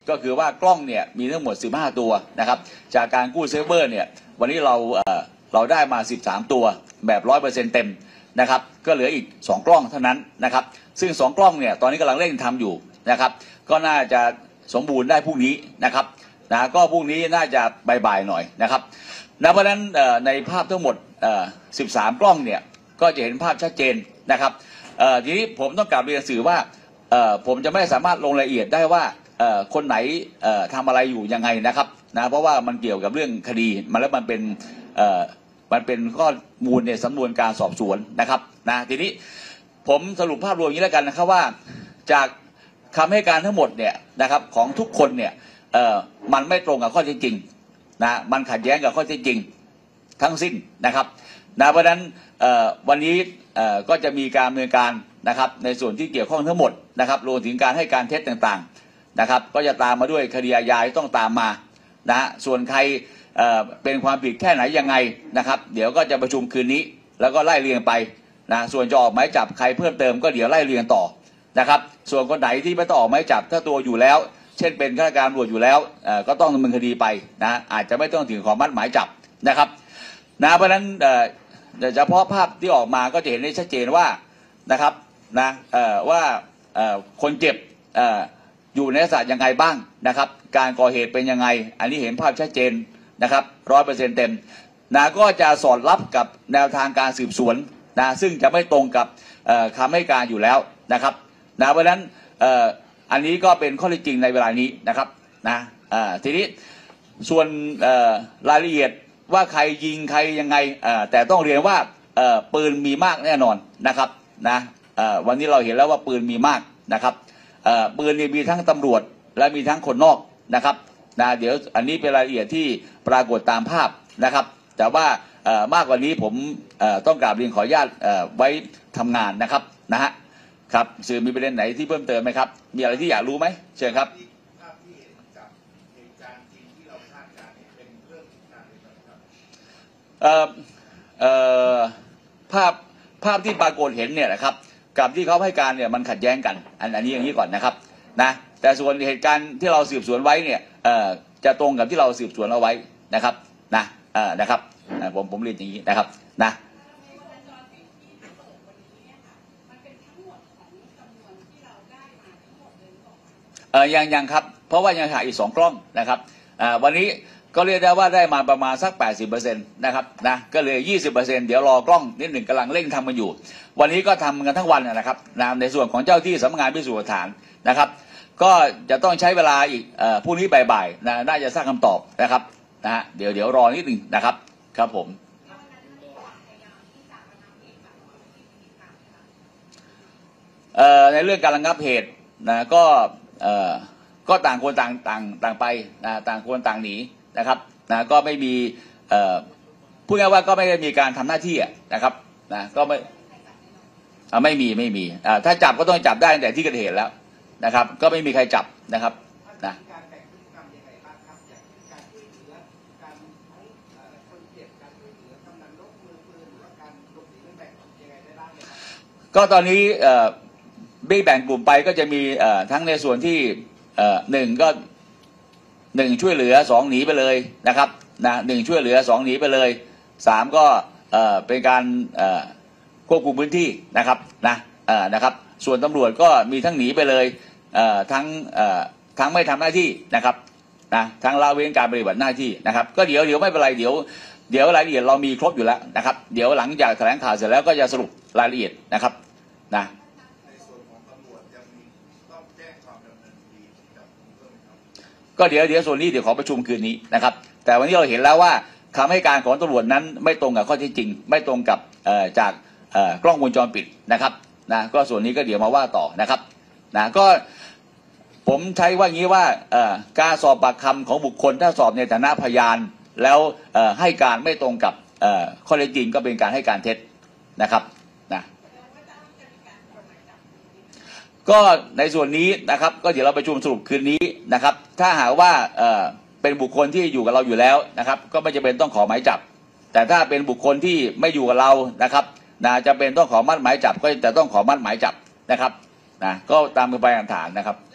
ก็คือว่ากล้องเนี่ยมีทั้งหมด15ตัวนะครับจากการกู้เซิร์ฟเวอร์เนี่ยวันนี้เราได้มา13ตัวแบบ 100% เต็มนะครับก็เหลืออีก2กล้องเท่านั้นนะครับซึ่ง2กล้องเนี่ยตอนนี้กำลังเร่งทำอยู่นะครับก็น่าจะสมบูรณ์ได้พรุ่งนี้นะครับก็พรุ่งนี้น่าจะบ่ายๆหน่อยนะครับเพราะฉะนั้นในภาพทั้งหมด13กล้องเนี่ยก็จะเห็นภาพชัดเจนนะครับทีนี้ผมต้องกลับเรียนสื่อว่าผมจะไม่สามารถลงรายละเอียดได้ว่าคนไหนทำอะไรอยู่ยังไงนะครับเพราะว่ามันเกี่ยวกับเรื่องคดีแล้วมันเป็นข้อมูลในสำนวนการสอบสวนนะครับทีนี้ผมสรุปภาพรวมอย่างนี้แล้วกันนะครับว่าจากคำให้การทั้งหมดเนี่ยนะครับของทุกคนเนี่ยมันไม่ตรงกับข้อเท็จจริงมันขัดแย้งกับข้อเท็จจริงทั้งสิ้นนะครับเพราะฉะนั้นวันนี้ก็จะมีการดำเนินการนะครับในส่วนที่เกี่ยวข้องทั้งหมดนะครับรวมถึงการให้การเท็จต่างๆนะครับก็จะตามมาด้วยคดีอาญาต้องตามมาส่วนใครเป็นความผิดแค่ไหนยังไงนะครับเดี๋ยวก็จะประชุมคืนนี้แล้วก็ไล่เรียงไปส่วนจะออกหมายจับใครเพิ่มเติมก็เดี๋ยวไล่เรียงต่อนะครับส่วนคนไหนที่ไม่ต้องออกหมายจับถ้าตัวอยู่แล้วเช่นเป็นข้าราชการตำรวจอยู่แล้วก็ต้องดำเนินคดีไปอาจจะไม่ต้องถึงขอมัดหมายจับนะครับเพราะฉะนั้นเฉพาะภาพที่ออกมาก็จะเห็นได้ชัดเจนว่านะครับว่าคนเจ็บอยู่ในลักษณะยังไงบ้างนะครับการก่อเหตุเป็นยังไงอันนี้เห็นภาพชัดเจนนะครับ 100% เต็มก็จะสอดรับกับแนวทางการสืบสวนซึ่งจะไม่ตรงกับคำให้การอยู่แล้วนะครับเพราะฉะนั้นอันนี้ก็เป็นข้อเท็จจริงในเวลานี้นะครับทีนี้ส่วนรายละเอียดว่าใครยิงใครยังไงแต่ต้องเรียนว่าปืนมีมากแน่นอนนะครับวันนี้เราเห็นแล้วว่าปืนมีมากนะครับปืนมีทั้งตำรวจและมีทั้งคนนอกนะครับเดี๋ยวอันนี้เป็นรายละเอียดที่ปรากฏตามภาพนะครับแต่ว่ามากกว่านี้ผมต้องกราบเรียนขออนุญาตไว้ทำงานนะครับครับสื่อมีประเด็นไหนที่เพิ่มเติมไหมครับมีอะไรที่อยากรู้ไหมเชิญครับภาพที่ปรากฏเห็นเนี่ยนะครับกับที่เขาให้การเนี่ยมันขัดแย้งกันอันนี้อย่างนี้ก่อนนะครับแต่ส่วนเหตุการณ์ที่เราสืบสวนไว้เนี่ยจะตรงกับที่เราสืบสวนเอาไว้นะครับนะครับผมเรียนอย่างนี้นะครับยังครับเพราะว่ายังหาอีก2กล้องนะครับวันนี้ก็เรียกได้ว่าได้มาประมาณสัก 80% นะครับก็เลย 20% เดี๋ยวรอกล้องนิดหนึ่งกำลังเร่งทำกันอยู่วันนี้ก็ทำกันทั้งวันนะครับในส่วนของเจ้าที่สำนักงานพิสูจน์หลักฐานนะครับก็จะต้องใช้เวลาอีกพรุ่งนี้บ่ายๆน่าจะทราบคำตอบนะครับเดี๋ยวรอนิดหนึ่งนะครับครับผมในเรื่องการระงับเหตุก็ต่างคนต่างไปต่างคนต่างหนีนะครับก็ไม่มีพูดง่ายว่าก็ไม่ได้มีการทำหน้าที่นะครับก็ไม่มีถ้าจับก็ต้องจับได้ตั้งแต่ที่เกิดเหตุแล้วนะครับก็ไม่มีใครจับนะครับก็ตอนนี้แบ่งกลุ่มไปก็จะมีทั้งในส่วนที่1ก็1ช่วยเหลือ2หนีไปเลยนะครับ1ช่วยเหลือ2หนีไปเลย3ก็เป็นการควบคุมพื้นที่นะครับนะครับส่วนตำรวจก็มีทั้งหนีไปเลยทั้งไม่ทำหน้าที่นะครับทั้งละเว้นการปฏิบัติหน้าที่นะครับก็เดี๋ยวไม่เป็นไรเดี๋ยวรายละเอียดเรามีครบอยู่แล้วนะครับเดี๋ยวหลังจากแถลงข่าวเสร็จแล้วก็จะสรุปรายละเอียดนะครับก็เดี๋ยวส่วนนี้เดี๋ยวขอประชุมคืนนี้นะครับแต่วันนี้เราเห็นแล้วว่าคำให้การของตำรวจนั้นไม่ตรงกับข้อเท็จจริงไม่ตรงกับจากกล้องวงจรปิดนะครับก็ส่วนนี้ก็เดี๋ยวมาว่าต่อนะครับก็ผมใช้ว่างี้ว่าการสอบปากคำของบุคคลถ้าสอบในฐานะพยานแล้วให้การไม่ตรงกับข้อเท็จจริงก็เป็นการให้การเท็จนะครับก็ในส่วนนี้นะครับก็เดี๋ยวเราประชุมสรุปคืนนี้นะครับถ้าหากว่าเป็นบุคคลที่อยู่กับเราอยู่แล้วนะครับก็ไม่จำเป็นต้องขอหมายจับแต่ถ้าเป็นบุคคลที่ไม่อยู่กับเรานะครับจะเป็นต้องขอมัดหมายจับก็จะต้องขอมัดหมายจับนะครับก็ตามกระบวนการฐานนะครับ